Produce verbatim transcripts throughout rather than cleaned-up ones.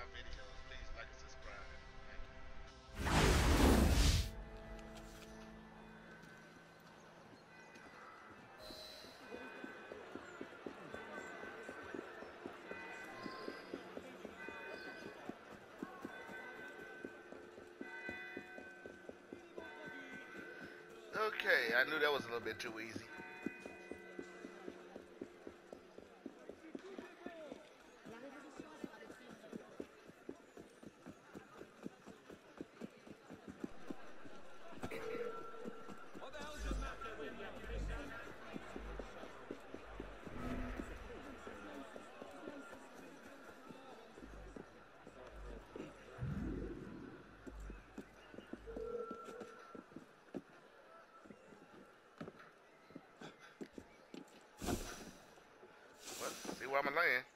my videos, please like and subscribe. Thank you. Okay, I knew that was a little bit too easy. Well, see where I'm gonna land.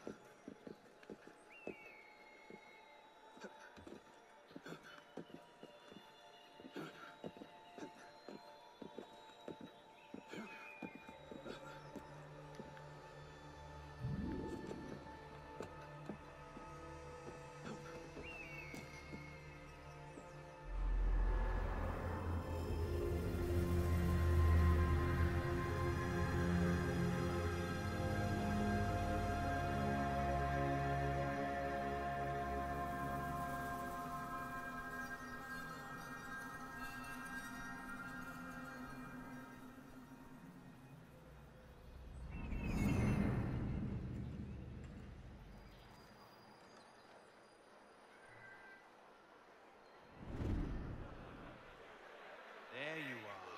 There you are.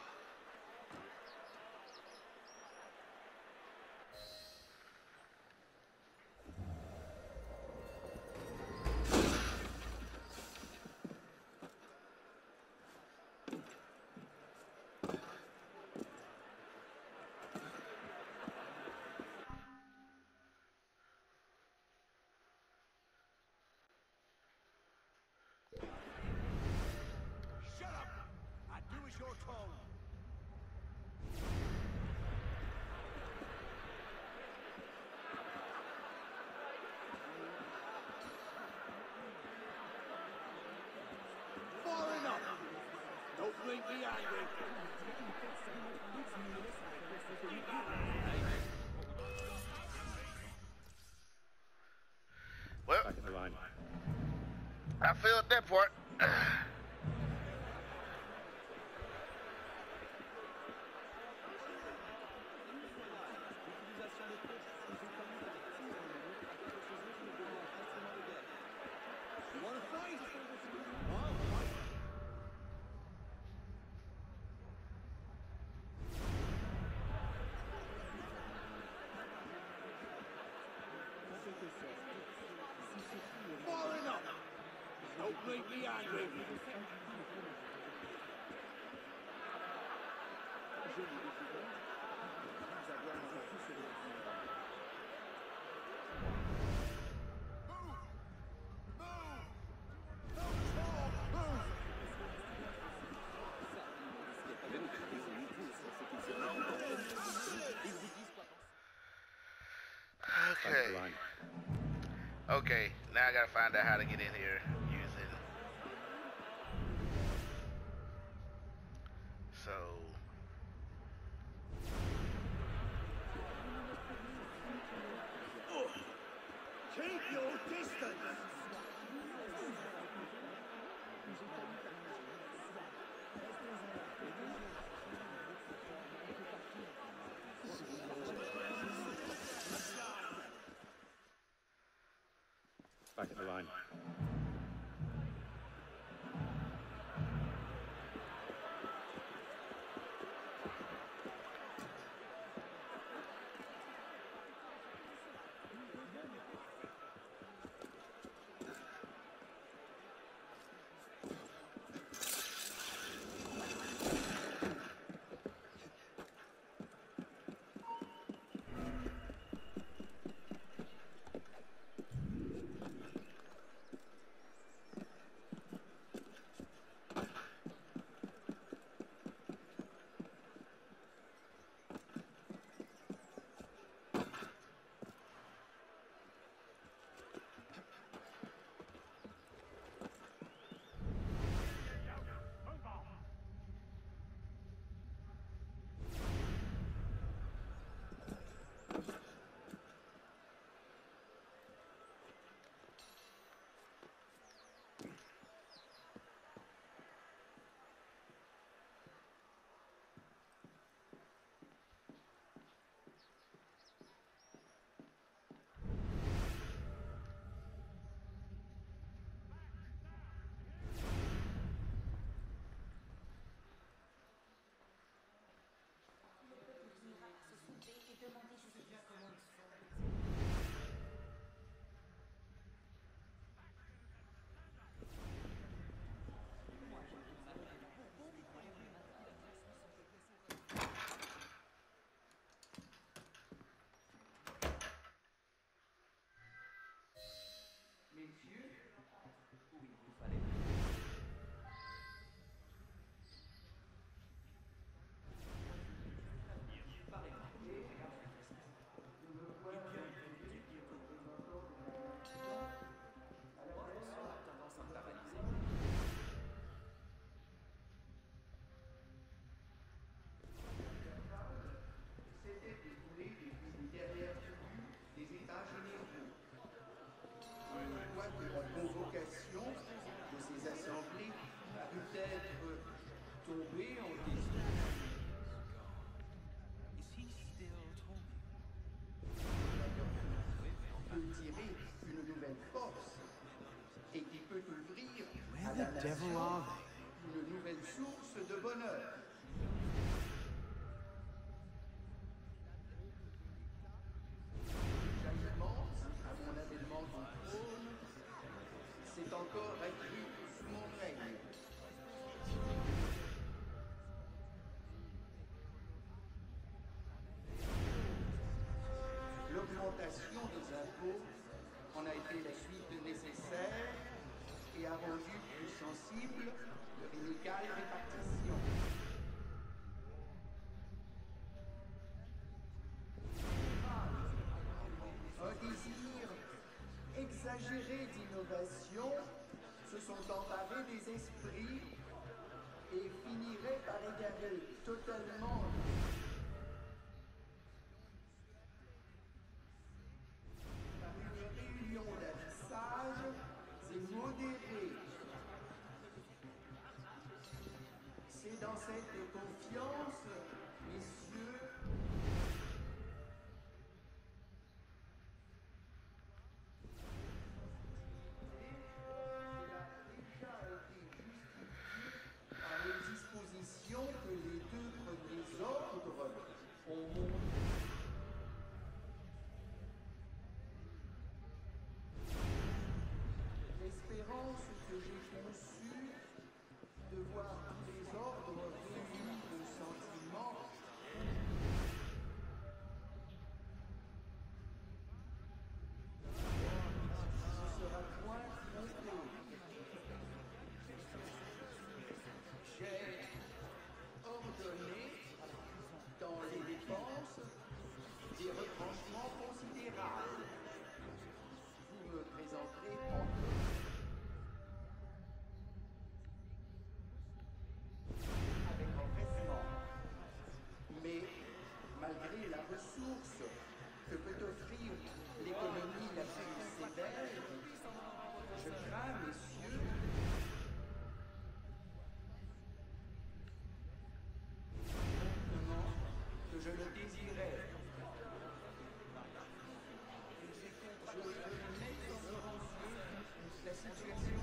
Shut up! And do as you're told. Far enough! Don't make me angry. Well, Back at the line. I failed that part. You want to fight? I'll fight. Far enough! Don't make me angry. Back at the Okay. line. Okay, now I gotta find out how to get in here using. So. Keep your distance! Back at the line. tomber en désuétude. Peut tirer une nouvelle force et qui peut ouvrir à la nation une nouvelle source de bonheur. Jaillement, à mon avènement du trône, c'est encore accru sous mon règne. L'augmentation des impôts en a été la suite nécessaire et a rendu plus sensible leur inégale répartition. Un désir exagéré d'innovation se sont emparés des esprits et finirait par égarer totalement par une réunion d'avis sages et modérés. C'est dans cette confiance, messieurs, par les dispositions que les deux premiers ordres ont montrées. L'espérance que j'ai conçue de voir tous les ordres réunis de sentiments ne sera point trompée. J'ai ordonné dans les dépenses des retranchements considérables. Vous me présenterez en avec empressement. Mais malgré la ressource que peut offrir l'économie la plus sévère, je crains, messieurs, fortement que je le désirais. Je veux mettre en silencieux la situation.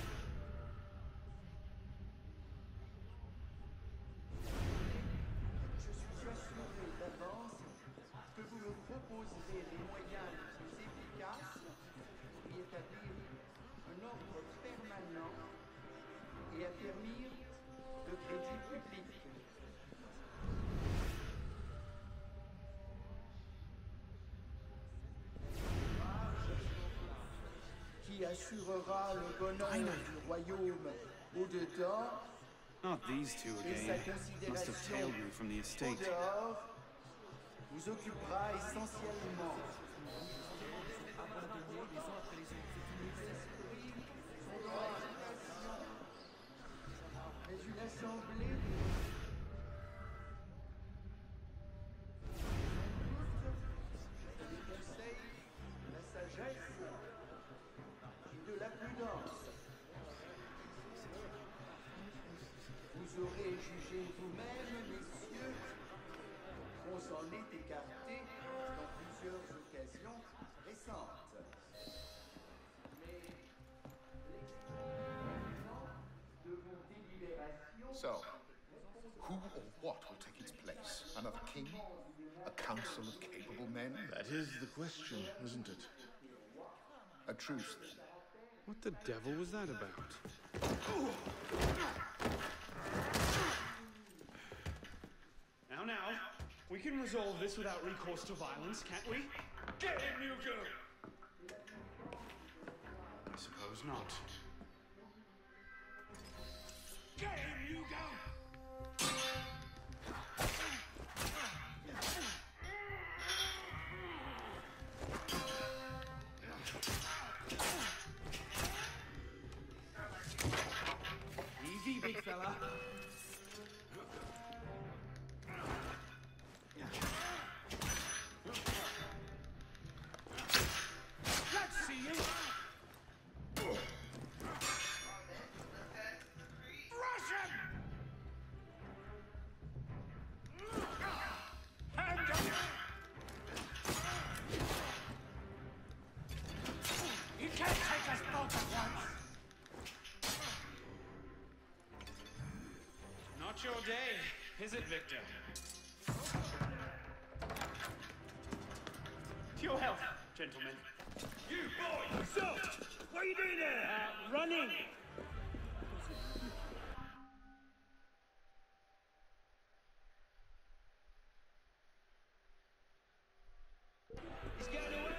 Je suis assuré d'avance que vous me proposerez les moyens les plus efficaces pour y établir un ordre permanent et affermir le crédit public. Qui assurera le bonheur du royaume au-dedans Not these two et sa again. Must have considération tailed me from the estate. au-dehors vous occupera essentiellement. Mais une assemblée de des conseils de la sagesse et de la prudence. Vous aurez jugé vous-même, messieurs, qu'on s'en est écarté dans plusieurs occasions récentes. Mais l'expérience de vos délibérations So, who or what will take its place? Another king? A council of capable men? That is the question, isn't it? A truce, then. What the devil was that about? Now, now, we can resolve this without recourse to violence, can't we? Get him, Hugo! I suppose not. Get him, Hugo! Easy, big fella. Let's see you! Rush him! Not your day, is it, Victor? To your health, gentlemen. You boy! So, what are you doing there? Uh, running! He's getting away!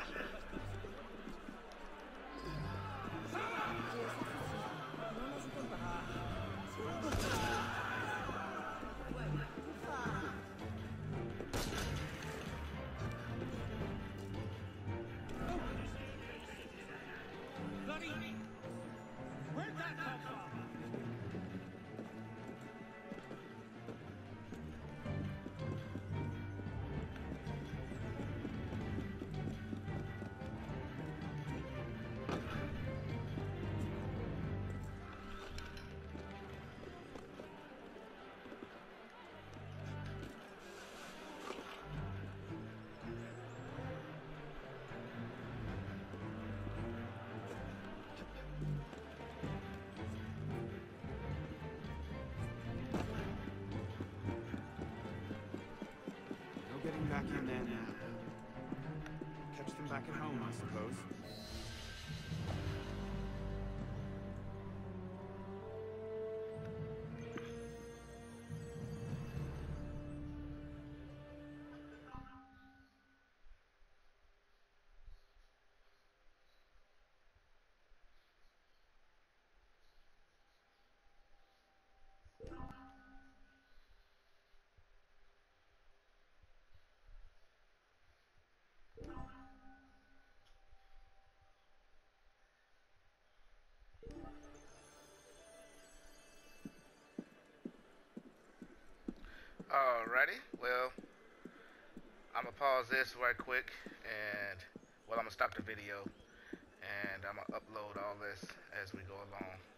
Bloody! Where'd that come from? No getting back in there now. Catch them back at home, I suppose. Alrighty, well, I'm gonna pause this right quick, and well, I'm gonna stop the video, and I'm gonna upload all this as we go along.